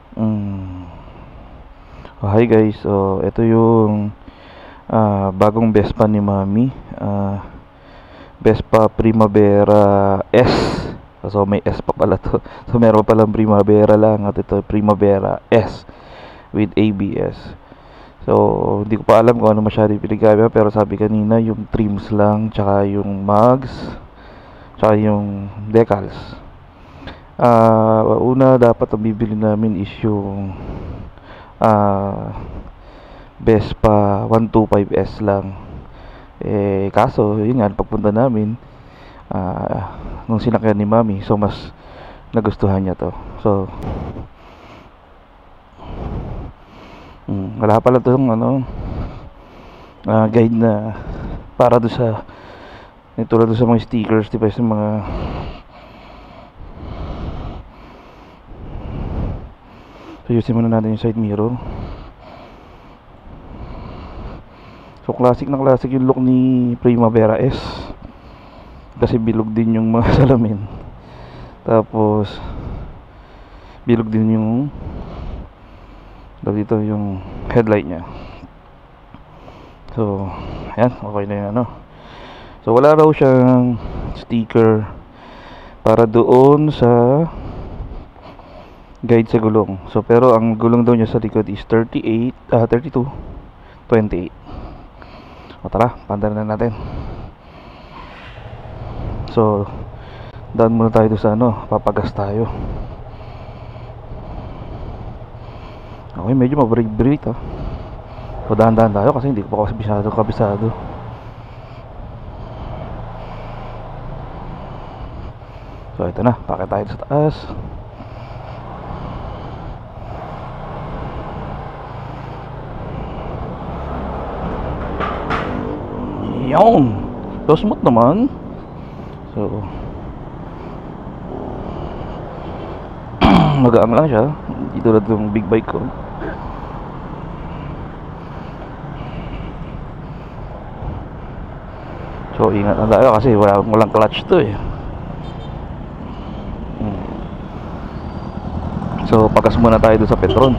Mm. Hi guys, so ito yung bagong Vespa ni Mami. Vespa Primavera S. So may S pa pala to. So meron pa palang Primavera lang at ito Primavera S with ABS. So hindi ko pa alam kung ano masyado yung pinagkaiba, pero sabi kanina yung trims lang, tsaka yung mugs, tsaka yung decals. Una dapat ang bibili namin is yung Vespa 125S lang. Kaso yun nga, pagpunta namin nung sinakyan ni Mami, so mas nagustuhan niya to. So wala pala itong guide na para doon sa tulad doon sa mga stickers, diba, sa mga ayusin muna natin yung side mirror. So classic na classic yung look ni Primavera S, kasi bilog din yung mga salamin, tapos bilog din yung dito yung headlight nya. So ayan, okay na yung so wala raw siyang sticker para doon sa guide sa gulong. So pero ang gulong daw niya sa likod is 32, 28. O tara, pandan na natin. So daan muna tayo sa papagas tayo. Okay, medyo mabreak so dahan-dahan tayo kasi hindi ko pa kasi kabisado. So ito na, pakit tayo sa taas. Yun, so smooth naman. So magaan lang siya, hindi tulad ng big bike ko. So ingat na tayo kasi walang clutch to eh. So pagas muna tayo doon sa Petron.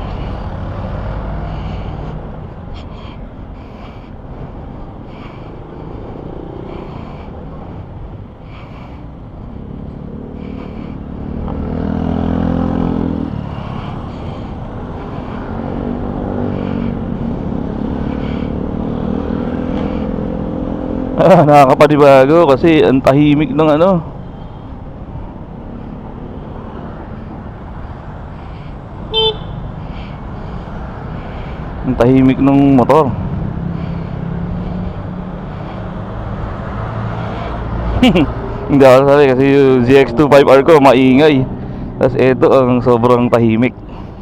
Nakakapanibago kasi ang tahimik ng ang tahimik ng motor. Hindi ako sabi kasi yung ZX25R ko maingay, tapos ito ang sobrang tahimik.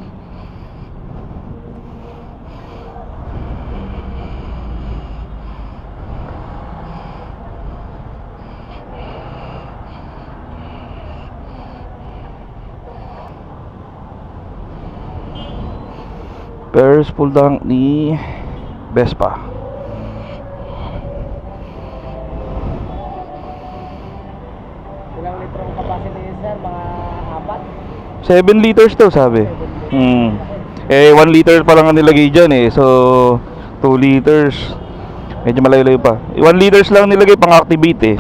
First full tank ni Vespa. Ilang litro ang capacity sir? Mga 7 liters daw sabi. 1 liter pa lang ang nilagay dyan eh. So 2 liters, medyo malayo-layo pa. 1 liters lang nilagay pang activate eh.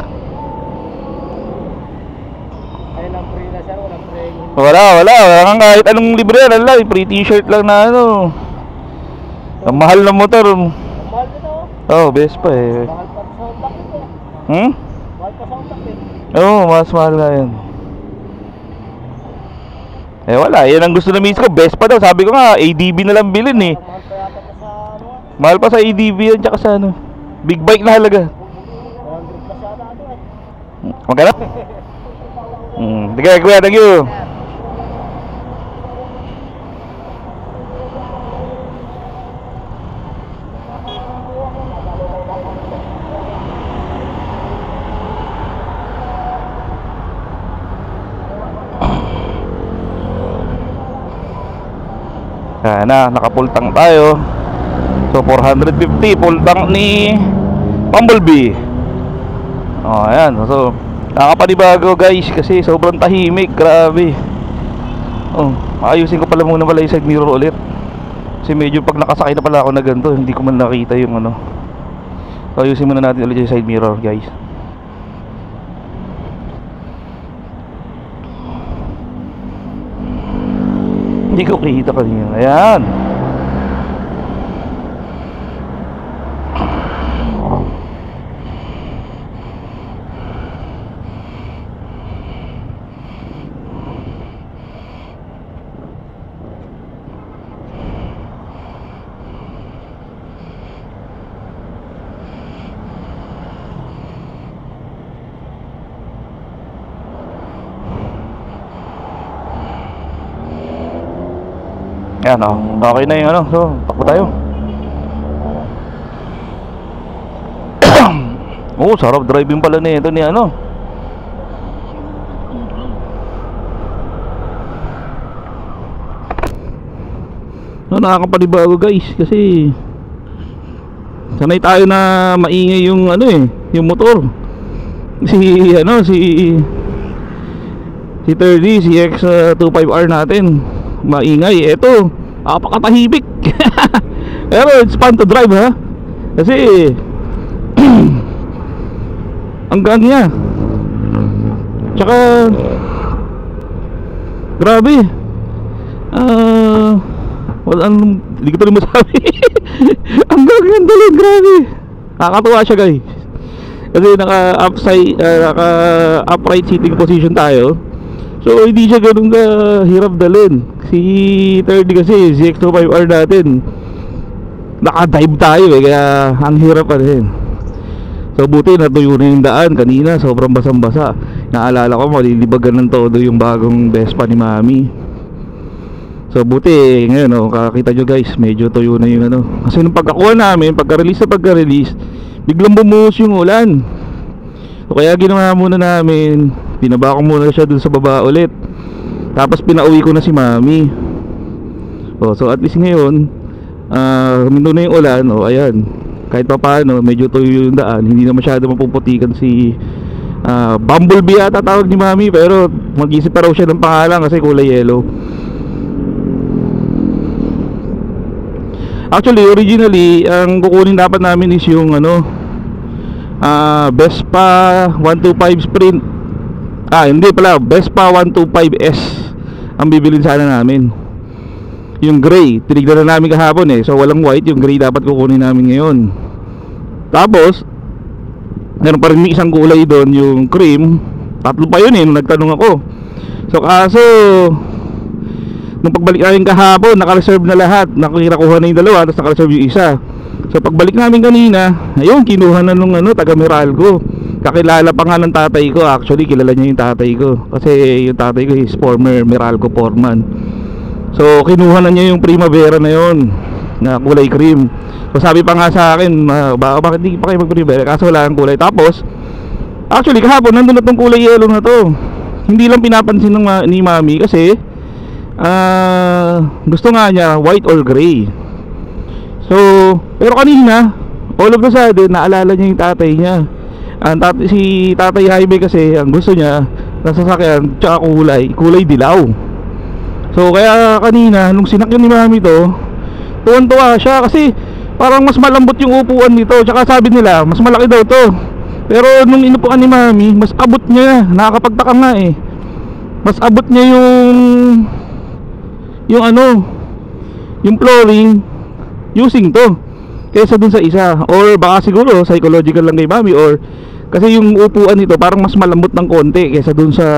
Ayun ang free na sir, walang free. Wala kang kahit anong libre yan, free t-shirt lang na ang mahal ng motor. Mahal nito. Vespa eh. Mahal pa sa utak nito. Mahal pa sa utak Mas mahal nga yan. Wala, yan ang gusto na miss ko, Vespa daw. Sabi ko nga, ADV na lang bilhin eh. Mahal pa yata pa sa Mahal pa sa ADV yan, tsaka sa big bike na halaga. 100 pa siya eh. Magkano? Sige kuya, thank you. Naka-full tank tayo. So 450 full tank ni Bumblebee. Ayan. So nakapanibago guys kasi sobrang tahimik, grabe. Ayusin ko pala muna pala yung side mirror ulit. Kasi medyo pag nakasakay na pala ako na ganito, hindi ko man nakita yung ano. Ayusin muna natin ulit yung side mirror, guys. Hindi ko kita kanina. Ayan. Ayan, oh. Okay na yung ano. So, takbo tayo. Oh, sarap driving pala ni ito ni ano. No, nakakapanibago guys kasi sanay tayo na maingay yung ano yung motor. Si 30, si X25R natin maingay. Eto, napakatahimik. Pero it's fun to drive, ha? Kasi ang gaan niya. Tsaka grabe. Hindi ko ito masabi. Ang gaganda lang, grabe. Nakakatuwa siya, guys. Kasi naka upright sitting position tayo. So hindi siya ganun ka hirap dalhin. Si 30 kasi, si X25R natin, naka-dive tayo kaya ang hirap pa rin. So buti natuyo na yung daan kanina, sobrang basang-basa. Naalala ko malilibagan ng todo yung bagong Vespa ni Mami. So buti ngayon kakita nyo guys, medyo tuyo na yung ano. Kasi nung pagkakuha namin, pagka-release biglang bumuhos yung ulan. So kaya ginawa muna namin, binaba ko muna siya dun sa baba ulit. Tapos pinauwi ko na si Mami. So at least ngayon huminto na yung ulan. Ayan, kahit pa paano medyo tuyo yung daan. Hindi na masyado mapuputikan si Bumblebee yata tawag ni Mami. Pero mag-isip pa raw siya ng pangalan kasi kulay yellow. Actually, originally ang kukunin dapat namin is yung Vespa 125 Sprint. Hindi pala, Vespa 125S ang bibilin sana namin. Yung gray, tinignan na namin kahapon So walang white, yung gray dapat kukunin namin ngayon. Tapos meron pa rin may isang kulay doon, yung cream. Tatlo pa yun nung nagtanong ako. So kaso nung pagbalik namin kahapon, naka-reserve na lahat. Nakuha na yung dalawa, tapos naka-reserve yung isa. So pagbalik namin kanina, ayun, kinuha na nung taga Meralco. Kakilala pa nga ng tatay ko. Actually, kilala niya yung tatay ko kasi yung tatay ko is former Meralco foreman. So kinuha na niya yung Primavera na yun, na kulay cream. So sabi pa nga sa akin, bakit di pa kayo mag-Primavera? Kaso wala ang kulay. Tapos actually kahapon nandun na tong kulay yellow na to. Hindi lang pinapansin ni Mami kasi gusto nga niya white or gray. So pero kanina all of a sudden naalala niya yung tatay niya. Si Tatay Jaime kasi ang gusto niya nasa sasakyan tsaka kulay dilaw. So kaya kanina nung sinakyan ni Mami to, tuwan-tuwa siya kasi parang mas malambot yung upuan nito. Tsaka sabi nila mas malaki daw to. Pero nung inupuan ni Mami, mas abot niya. Nakakapagtaka nga mas abot niya yung flooring using to kaysa dun sa isa. Or baka siguro psychological lang kay Mami, or kasi yung upuan nito parang mas malambot ng konti kaysa dun sa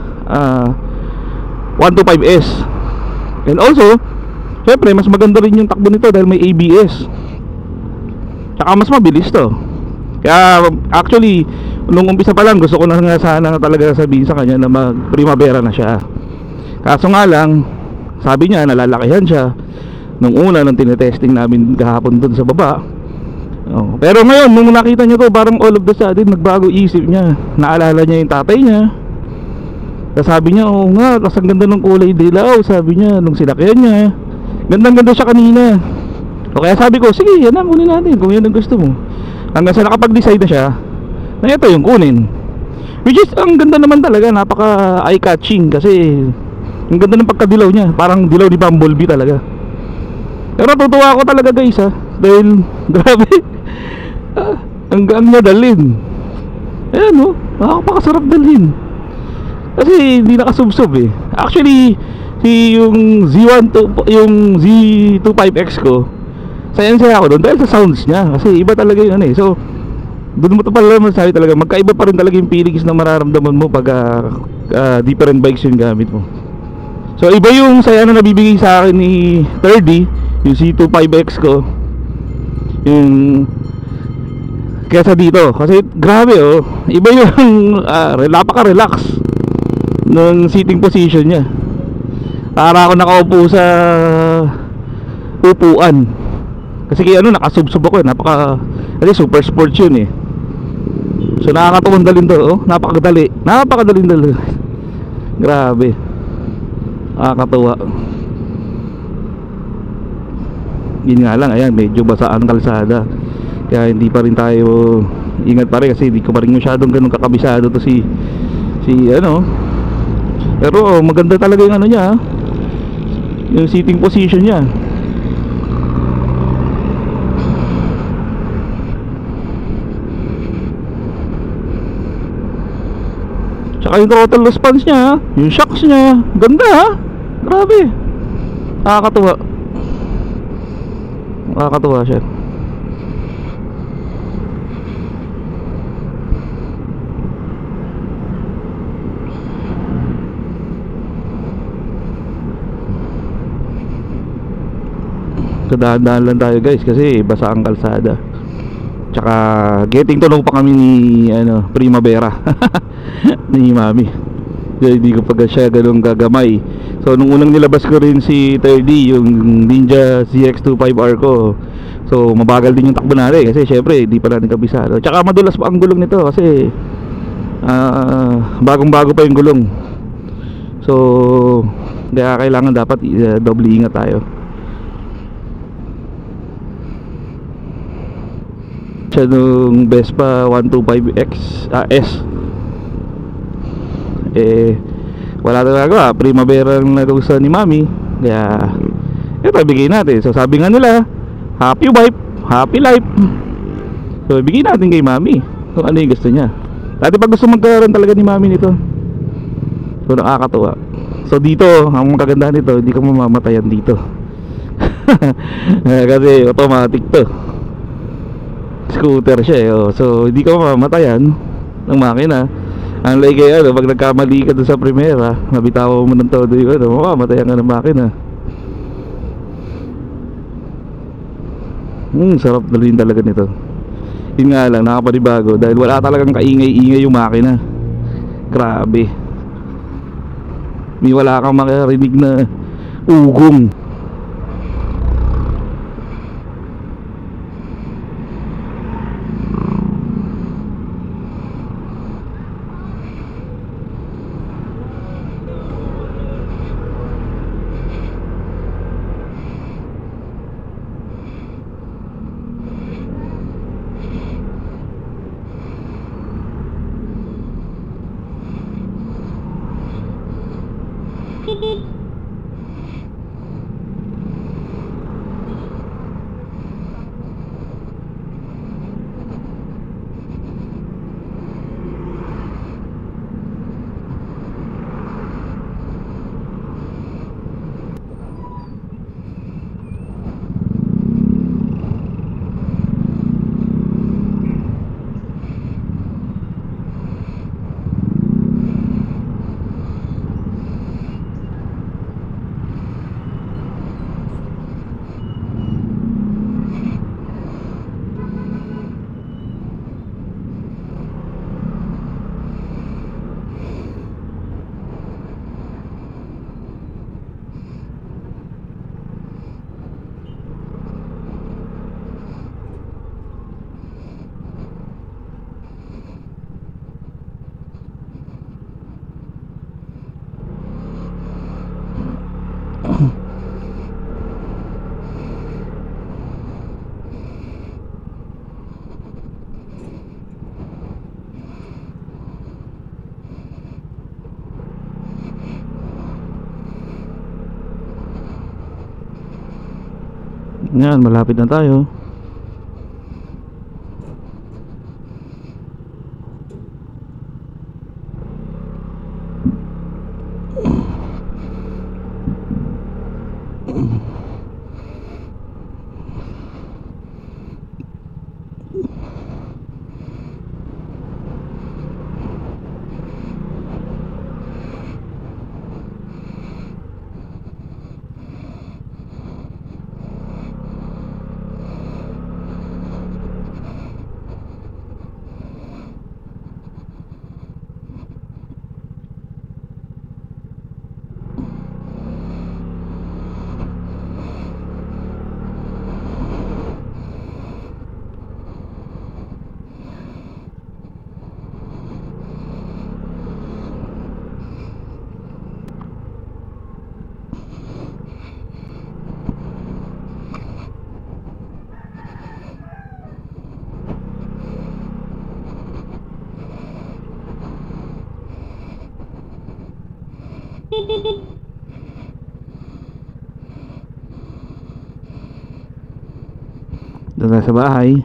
125S. And also syempre mas maganda rin yung takbo nito dahil may ABS. Tsaka mas mabilis to. Kaya actually nung umpisa pa lang gusto ko na nga sana talaga sabihin sa kanya na mag Primavera na siya. Kaso nga lang, sabi niya nalalakihan siya nung una nung tinetesting namin kahapon dun sa baba. Pero ngayon nung nakita niya to, parang all of the sudden nagbago isip niya. Naalala niya yung tatay niya. Sabi niya, oo nga, ang ganda ng kulay dilaw. Sabi niya nung sinakyan niya, gandang-ganda siya kanina. Kaya sabi ko, sige, yan na, kunin natin kung yan ang gusto mo. Hanggang sa nakapag-decide na siya na ito yung kunin. Which is, ang ganda naman talaga, napaka eye-catching. Kasi Ang ganda ng pagkadilaw niya, parang dilaw ni Bumblebee talaga. Pero natutuwa ako talaga guys ha, dahil grabe, ang niya dalhin. Ayan oh, nakakapakasarap dalhin. Kasi hindi nakasubsob eh. Actually, yung yung Z25X ko, saya ako doon dahil sa sounds niya. Kasi iba talaga yung ano eh. So, doon mo to pala masasabi talaga, magkaiba pa rin talaga yung feelings na mararamdaman mo pag different bikes yung gamit mo. So, iba yung saya na nabibigay sa akin ni 30, yung Z25X ko, yung kesa dito. Kasi grabe oh, iba yung napaka-relax ng sitting position niya. Para ako nakaupo sa upuan. Kasi kaya ano, nakasubsob ako eh. Kasi super sports yun eh. So nakakatuwang dalhin to oh. Napakadaling dalhin. Grabe, nakakatuwa. Yun nga lang, ayan, medyo basa ang kalsada. Kaya hindi pa rin tayo ingat pa rin. Kasi hindi ko pa rin masyadong ganun kakabisado to si ano. Pero maganda talaga yung ano niya, yung sitting position niya. Tsaka yung throttle response niya, yung shocks niya, ganda ha. Grabe, nakakatuwa siya. So dahan-dahan lang tayo guys kasi basa ang kalsada. Tsaka getting to know pa kami ni Primavera ni Mami. So, hindi ko pa siya ganun gagamay. So nung unang nilabas ko rin si 30, yung Ninja ZX25R ko, so mabagal din yung takbo natin kasi syempre hindi pa natin kabisado. Tsaka madulas pa ang gulong nito kasi bagong-bago pa yung gulong. So kaya kailangan dapat doble ingat tayo. Siya nung Vespa 125X S wala talaga, Primavera ang nagustuhan ni Mami, kaya ito bigay natin. So sabi nga nila, happy wife, happy life. So bigay natin kay Mami kung ano yung gusto niya. Dati pag gusto magkaroon talaga ni Mami nito. So nakakatuwa. So dito, ang kagandahan nito, hindi ka mamamatayan dito. Kasi automatic to, scooter siya eh. So hindi ka mamamatayan ng makina. Ang like kaya pag nagkamali ka doon sa Primera, nabitawan mo ng todo yung mamamatayan ka ng makina. Sarap na rin talaga nito. Yun nga lang, nakapanibago dahil wala talagang kaingay-ingay yung makina. Grabe, may wala kang makarinig na ugong. Yan, malapit na tayo. Doon na sa bahay.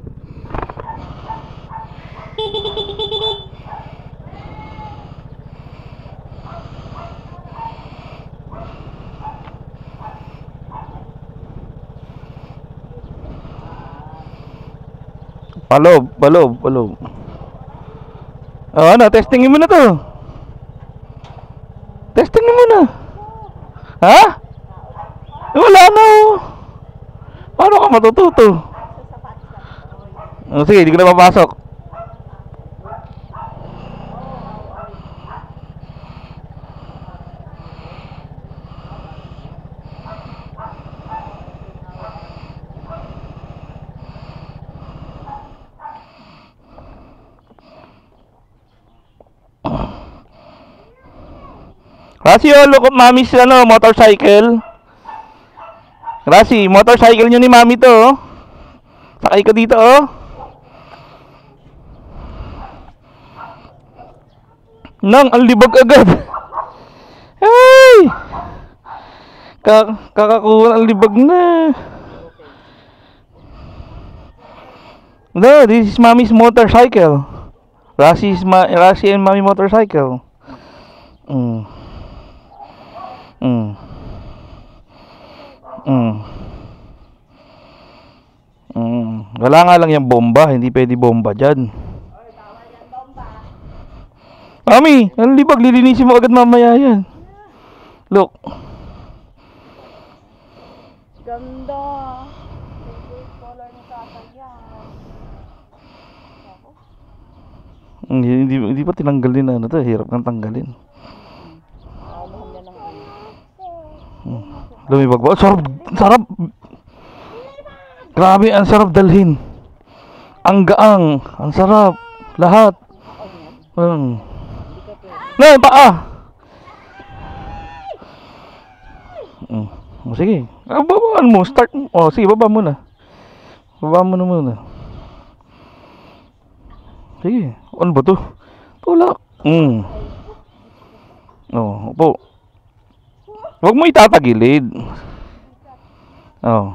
Palob. Oh, ano, testingin mo na to. Testingin mo na. Ha? Wala na oh. Paano ka matututo? Oh, sige, hindi ko na papasok. Rasi, oh, look at Mami's motorcycle. Rasi, motorcycle nyo ni Mami to, oh. Sakay ka dito, oh. Nang, ang libag agad. Ay! Kakakuha ang libag na. No, this is Mami's motorcycle. Rasi and Mami motorcycle. Wala nga lang yung bomba, hindi pwede bomba dyan. Mami, ang libag, lilinisin mo agad mamaya yan. Look. Ganda. Favorite color ni tatay yan. Hindi pa tinanggalin na ano to, hirap nang tanggalin. Lumibag ba? Sarap. Grabe, ang sarap dalhin. Ang gaang, ang sarap. Lahat. No, paa. Sige. Babaan mo, start mo. Oh, sige, baba muna. Baba mo na muna. Sige. Ano ba to? Tulak. Oh, upo. Huwag mo itatagilid. Oh.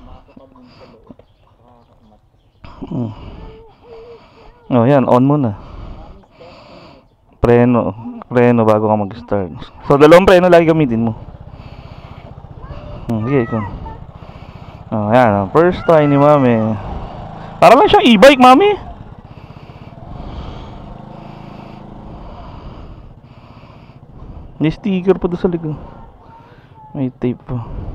Oh, yan, on mo na. Preno bago ka mag-start. So, dalawang preno lagi gamitin mo. Sige, ikaw. Oh, yan, first try ni Mami. Para lang siyang e-bike, Mami. May sticker pa doon sa likod. May tape pa.